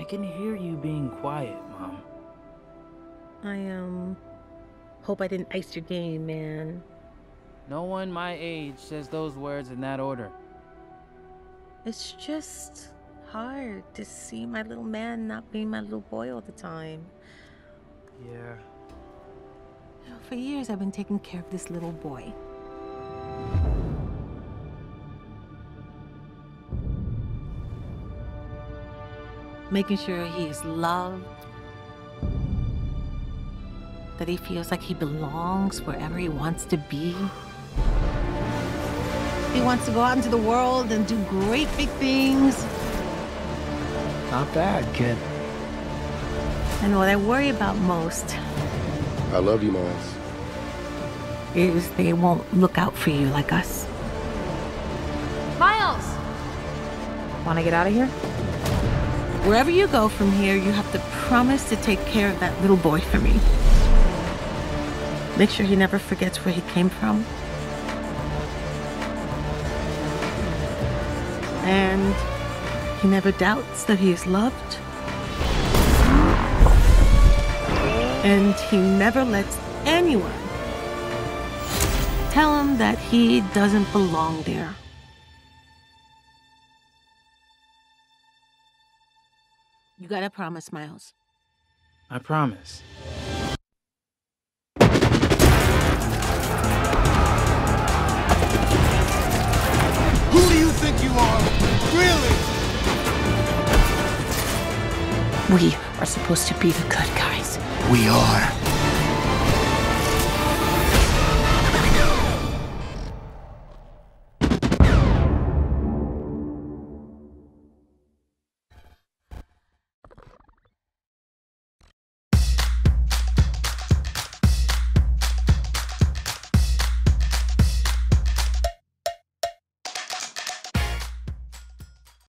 I can hear you being quiet, Mom. I hope I didn't ice your game, man. No one my age says those words in that order. It's just hard to see my little man not being my little boy all the time. Yeah. You know, for years I've been taking care of this little boy. Making sure he is loved, that he feels like he belongs wherever he wants to be. He wants to go out into the world and do great big things. Not bad, kid. And what I worry about most I love you, Miles. is they won't look out for you like us. Miles! Want to get out of here? Wherever you go from here, you have to promise to take care of that little boy for me. Make sure he never forgets where he came from. And he never doubts that he is loved. And he never lets anyone tell him that he doesn't belong there. You gotta promise, Miles. I promise. Who do you think you are? Really? We are supposed to be the good guys. We are.